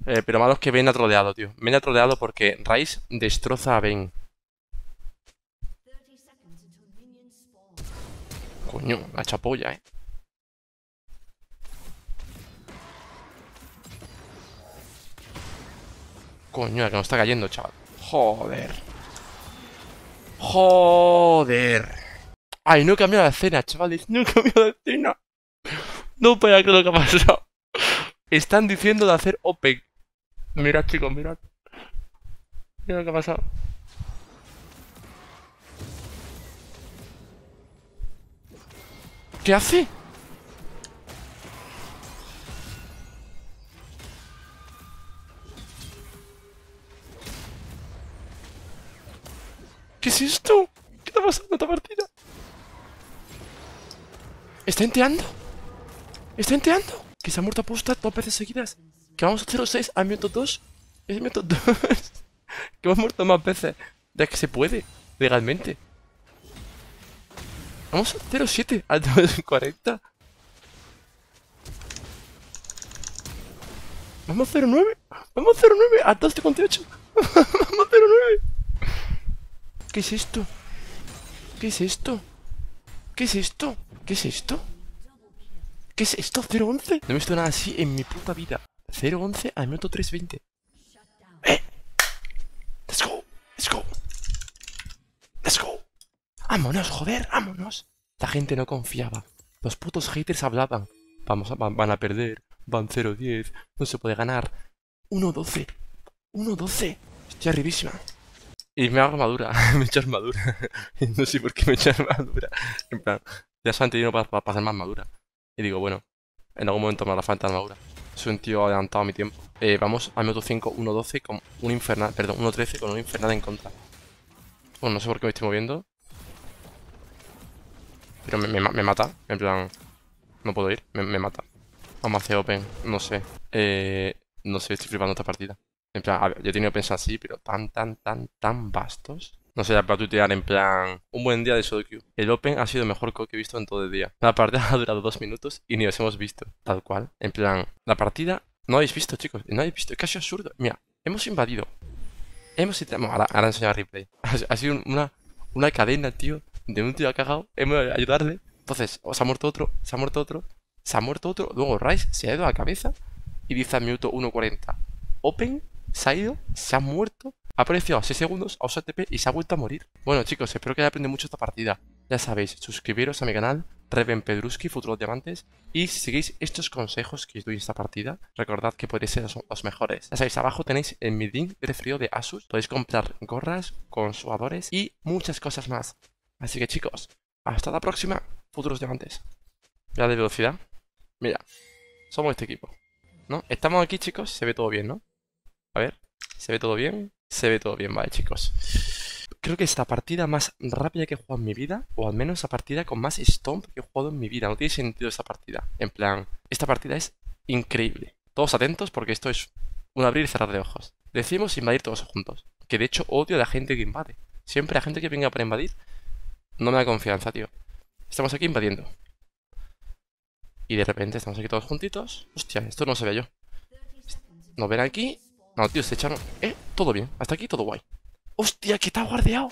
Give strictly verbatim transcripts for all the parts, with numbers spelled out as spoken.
Eh, pero malo es que Vayne ha troleado, tío. Vayne ha troleado porque Ryze destroza a Vayne. Coño, la chapolla, eh. Coño, la que nos está cayendo, chaval. Joder. Joder. Ay, no he cambiado la escena, chavales. No he cambiado la escena. No puedo creer lo que ha pasado. Están diciendo de hacer open. Mirad, chicos, mirad. Mirad lo que ha pasado. ¿Qué hace? ¿Qué es esto? ¿Qué está pasando en esta partida? ¿Está enteando? ¿Está enteando? Que se ha muerto aposta dos veces seguidas. Que vamos a cero seis al minuto dos. Es el minuto dos. Que hemos muerto más veces. De que se puede, legalmente. Vamos a cero siete al dos cuarenta. Vamos a cero nueve. Vamos a cero nueve al dos cincuenta y ocho. Vamos a cero nueve. ¿Qué es esto? ¿Qué es esto? ¿Qué es esto? ¿Qué es esto? ¿Qué es esto? ¿cero once? No he visto nada así en mi puta vida. cero once al minuto tres veinte. ¡Eh! ¡Let's go! ¡Let's go! ¡Let's go! ¡Vámonos, joder! ¡Vámonos! La gente no confiaba. Los putos haters hablaban. Vamos a, van, van a perder. Van cero diez. No se puede ganar. uno doce. uno doce. Estoy arribísima. Y me hago armadura. Me he hecho armadura. No sé por qué me he hecho armadura. En plan, ya solamente dinero para, para pasar más armadura. Y digo, bueno, en algún momento me hará falta armadura. Soy un tío adelantado a mi tiempo. Eh, vamos al minuto cinco, uno doce con un infernal. Perdón, uno trece con un infernal en contra. Bueno, no sé por qué me estoy moviendo. Pero me, me, me mata. En plan, no puedo ir. Me, me mata. Vamos a hacer open. No sé. Eh, no sé, estoy flipando esta partida. En plan, a ver, yo he tenido pensar así, pero tan, tan, tan, tan vastos. No sé, para tuitear en plan, un buen día de solo queue. El Open ha sido el mejor queue que he visto en todo el día. La partida ha durado dos minutos y ni os hemos visto. Tal cual. En plan, la partida no habéis visto, chicos. No habéis visto. Es casi absurdo. Mira, hemos invadido. Hemos intentado. Ahora, ahora enseñar replay. Ha, ha sido una, una cadena, tío. De un tío cagado. Hemos de ayudarle. Entonces, se ha muerto otro. Se ha muerto otro. Se ha muerto otro. Luego Ryze se ha ido a la cabeza. Y dice al minuto uno cuarenta. Open se ha ido, se ha muerto, ha aparecido a seis segundos, a usar T P y se ha vuelto a morir. Bueno, chicos, espero que hayáis aprendido mucho esta partida. Ya sabéis, suscribiros a mi canal, Reven Pedruski, Futuros Diamantes. Y si seguís estos consejos que os doy en esta partida, recordad que podéis ser los, los mejores. Ya sabéis, abajo tenéis en mi link de referido de Asus. Podéis comprar gorras, consuadores y muchas cosas más. Así que, chicos, hasta la próxima, Futuros Diamantes. Ya de velocidad. Mira, somos este equipo, ¿no? Estamos aquí, chicos, se ve todo bien, ¿no? A ver, ¿se ve todo bien? Se ve todo bien, vale, chicos. Creo que es la partida más rápida que he jugado en mi vida, o al menos la partida con más stomp que he jugado en mi vida. No tiene sentido esta partida. En plan, esta partida es increíble. Todos atentos porque esto es un abrir y cerrar de ojos. Decimos invadir todos juntos. Que de hecho odio a la gente que invade. Siempre la gente que venga para invadir no me da confianza, tío. Estamos aquí invadiendo. Y de repente estamos aquí todos juntitos. Hostia, esto no se ve yo. Nos ven aquí. No, tío, se echaron... Eh, todo bien. Hasta aquí todo guay. ¡Hostia, que está guardeado!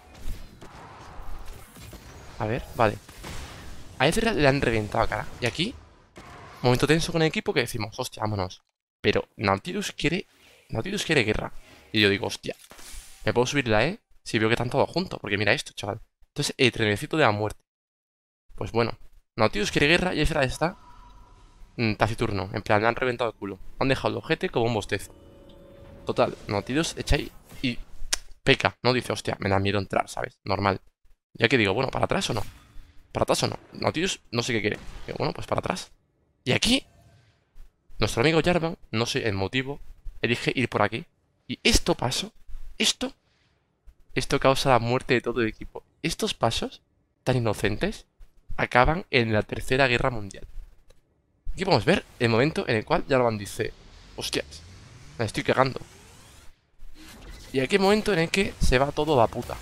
A ver, vale. A ese le han reventado cara. Y aquí, momento tenso con el equipo que decimos, hostia, vámonos. Pero Nautilus quiere... Nautilus quiere guerra. Y yo digo, hostia, ¿me puedo subir la E? Si veo que están todos juntos. Porque mira esto, chaval. Entonces, el trenecito de la muerte. Pues bueno. Nautilus quiere guerra y ese está... Mm, taciturno. En plan, le han reventado el culo. Han dejado el ojete como un bostezo. Total, Nautilus echa ahí y peca, ¿no? Dice, hostia, me da miedo entrar, ¿sabes? Normal. Ya que digo, bueno, ¿para atrás o no? ¿Para atrás o no? Nautilus no sé qué quiere. Digo, bueno, pues para atrás. Y aquí, nuestro amigo Jarvan, no sé el motivo, elige ir por aquí. Y esto paso, esto, esto causa la muerte de todo el equipo. Estos pasos, tan inocentes, acaban en la Tercera Guerra Mundial. Aquí podemos ver el momento en el cual Jarvan dice, hostias, me estoy cagando. Y aquí hay un momento en el que se va todo a la puta.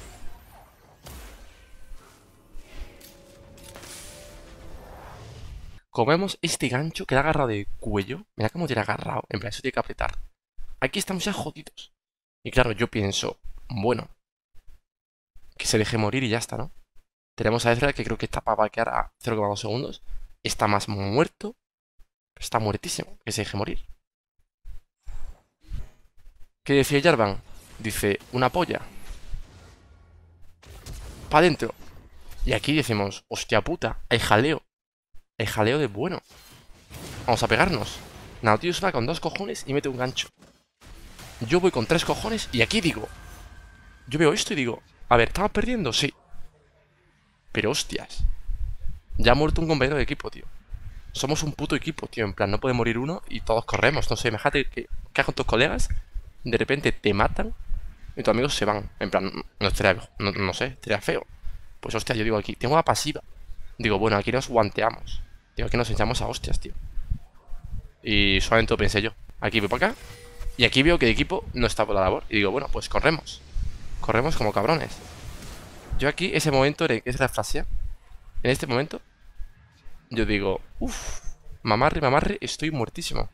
Como vemos, este gancho que le ha agarrado de cuello. Mira cómo tiene agarrado. En plan, eso tiene que apretar. Aquí estamos ya jodidos. Y claro, yo pienso, bueno, que se deje morir y ya está, ¿no? Tenemos a Ezreal que creo que está para vaquear a cero coma dos segundos. Está más muerto. Está muertísimo. Que se deje morir. ¿Qué decía Jarvan? Dice, una polla. Pa' adentro. Y aquí decimos, hostia puta, hay jaleo. Hay jaleo de bueno. Vamos a pegarnos. Nautilus va con dos cojones y mete un gancho. Yo voy con tres cojones y aquí digo, yo veo esto y digo, a ver, ¿estamos perdiendo? Sí. Pero hostias, ya ha muerto un compañero de equipo, tío. Somos un puto equipo, tío. En plan, no puede morir uno y todos corremos. No sé, imagínate que, que hagas con tus colegas, de repente te matan y tus amigos se van. En plan, no estaría, no, no sé, estaría feo. Pues hostia, yo digo aquí, tengo la pasiva. Digo, bueno, aquí nos guanteamos. Digo, aquí nos echamos a hostias, tío. Y solamente lo pensé yo. Aquí voy para acá. Y aquí veo que el equipo no está por la labor. Y digo, bueno, pues corremos. Corremos como cabrones. Yo aquí, ese momento en el que es la frase, en este momento, yo digo, uff, mamarre, mamarre, estoy muertísimo.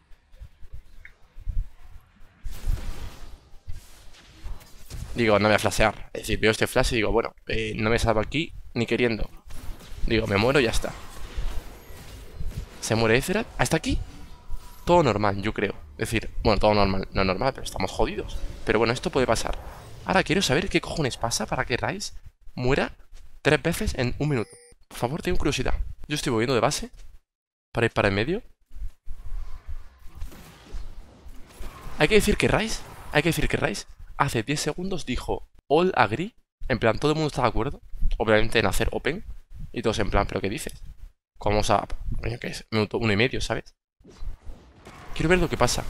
Digo, no voy a flashear. Es decir, veo este flash y digo, bueno, eh, no me salvo aquí ni queriendo. Digo, me muero y ya está. Se muere Ezreal. Hasta aquí, todo normal, yo creo. Es decir, bueno, todo normal, no normal, pero estamos jodidos. Pero bueno, esto puede pasar. Ahora quiero saber qué cojones pasa para que Ryze muera tres veces en un minuto. Por favor, tengo curiosidad. Yo estoy moviendo de base para ir para el medio. Hay que decir que Ryze, hay que decir que Ryze hace diez segundos dijo all agree. En plan, todo el mundo está de acuerdo, obviamente, en hacer open. Y todos en plan, ¿pero qué dices? ¿Cómo vamos a...? Coño, ¿qué es? Minuto uno y medio, ¿sabes? Quiero ver lo que pasa.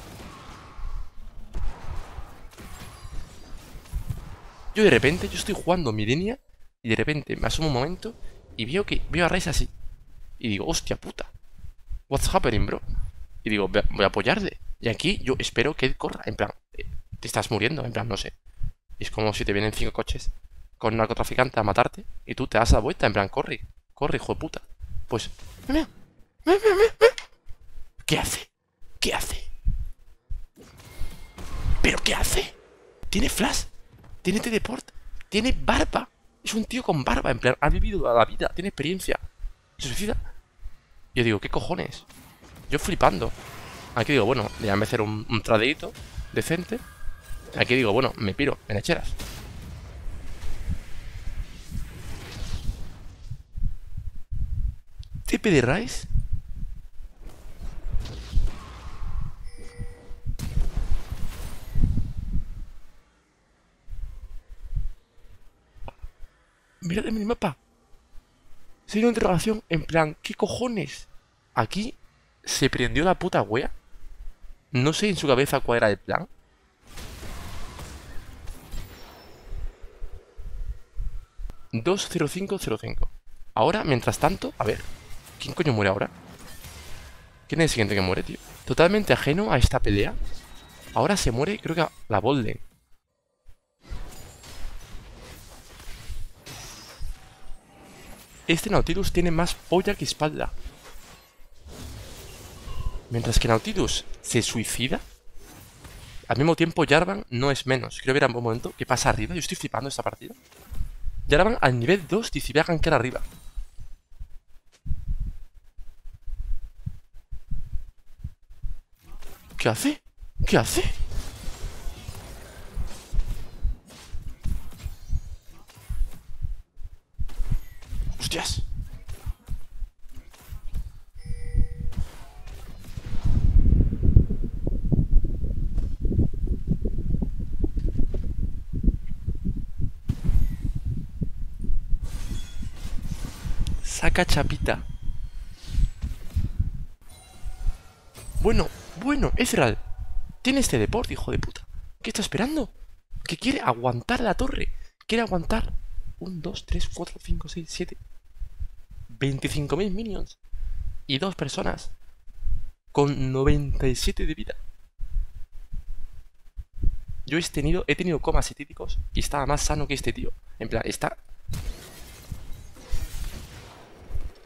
Yo de repente, yo estoy jugando mi línea y de repente me asomo un momento y veo que veo a Ryze así. Y digo, hostia puta, what's happening, bro? Y digo, voy a apoyarle. Y aquí yo espero que él corra. En plan, eh, te estás muriendo, en plan, no sé. Es como si te vienen cinco coches con un narcotraficante a matarte y tú te das la vuelta, en plan, corre, corre, hijo de puta. Pues, mira, mira, mira, mira. ¿Qué hace? ¿Qué hace? ¿Pero qué hace? Tiene flash, tiene teleport, tiene barba. Es un tío con barba, en plan, ha vivido toda la vida, tiene experiencia. ¿Se suicida? Yo digo, ¿qué cojones? Yo flipando. Aquí digo, bueno, déjame hacer un, un tradeito decente. Aquí digo, bueno, me piro, en hecheras. T P de Ryze. Mirad el minimapa. Soy una interrogación en plan, ¿qué cojones? Aquí se prendió la puta wea. No sé en su cabeza cuál era el plan. dos cero cinco cero cinco. Ahora, mientras tanto, a ver, ¿quién coño muere ahora? ¿Quién es el siguiente que muere, tío? Totalmente ajeno a esta pelea. Ahora se muere, creo que a la Bolden. Este Nautilus tiene más polla que espalda. Mientras que Nautilus se suicida, al mismo tiempo Jarvan no es menos. Quiero ver a un momento qué pasa arriba. Yo estoy flipando esta partida. Jarvan al nivel dos dice, voy a gankar arriba. ¿Qué hace? ¿Qué hace? ¡Hostias! Saca chapita. Bueno, bueno, Ezreal. Tiene este deporte, hijo de puta. ¿Qué está esperando? Que quiere aguantar la torre. Quiere aguantar. uno, dos, tres, cuatro, cinco, seis, siete. veinticinco mil minions. Y dos personas. Con noventa y siete de vida. Yo he tenido, he tenido comas etílicos y estaba más sano que este tío. En plan, está...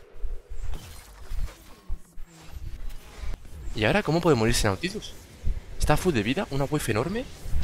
¿Y ahora cómo puede morirse Nautilus? Está full de vida, una wave enorme.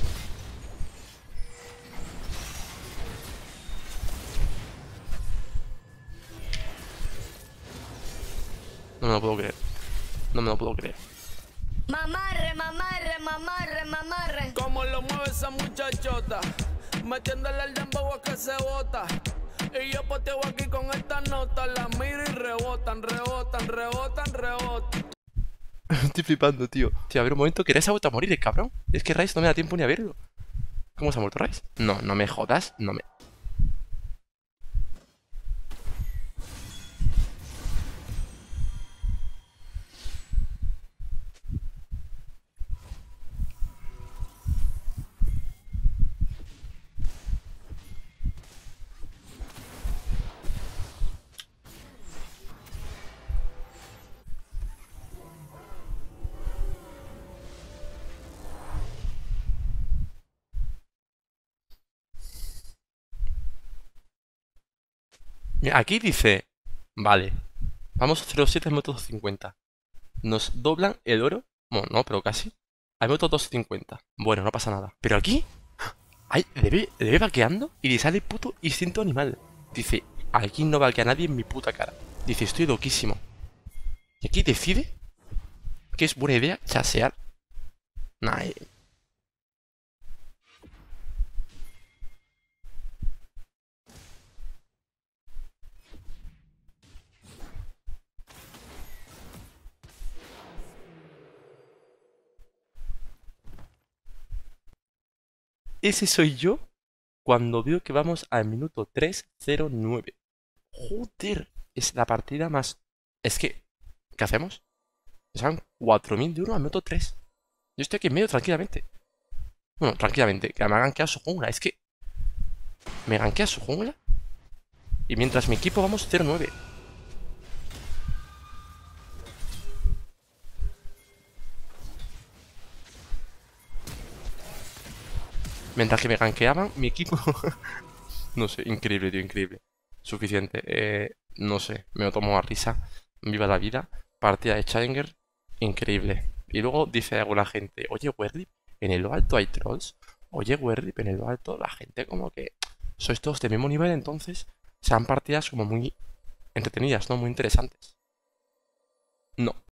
No me lo puedo creer. No me lo puedo creer. Mamarre, mamarre, mamarre, mamarre. Como lo mueve esa muchachota, metiéndole el dembow a que se bota. Y yo poteo aquí con esta nota, la miro y rebotan, rebotan, rebotan, rebotan. Estoy flipando, tío. Tío, a ver un momento, que Rice ha vuelto a morir, el cabrón. Es que Rice no me da tiempo ni a verlo. ¿Cómo se ha muerto Rice? No, no me jodas, no me... Mira, aquí dice... Vale. Vamos a cero siete al minuto doscientos cincuenta. Nos doblan el oro. Bueno, no, pero casi. Al minuto doscientos cincuenta. Bueno, no pasa nada. Pero aquí... Ay, le ve, le ve vaqueando y le sale puto instinto animal. Dice, aquí no vaquea nadie en mi puta cara. Dice, estoy loquísimo. Y aquí decide que es buena idea chasear. Nah, eh. Ese soy yo cuando veo que vamos al minuto tres cero nueve. Joder, es la partida más... Es que... ¿Qué hacemos? Son cuatro mil de oro al minuto tres. Yo estoy aquí en medio tranquilamente. Bueno, tranquilamente, que me ha gankeado su jungla. Es que... Me gankea su jungla. Y mientras mi equipo vamos cero nueve. Mientras que me gankeaban, mi equipo... No sé, increíble, tío, increíble. Suficiente. Eh, no sé, me lo tomo a risa. Viva la vida. Partida de Challenger, increíble. Y luego dice alguna gente, oye, Werrip, en el lo alto hay trolls. Oye, Werrip, en el lo alto la gente como que... Sois todos de mismo nivel, entonces sean partidas como muy entretenidas, ¿no? Muy interesantes. No.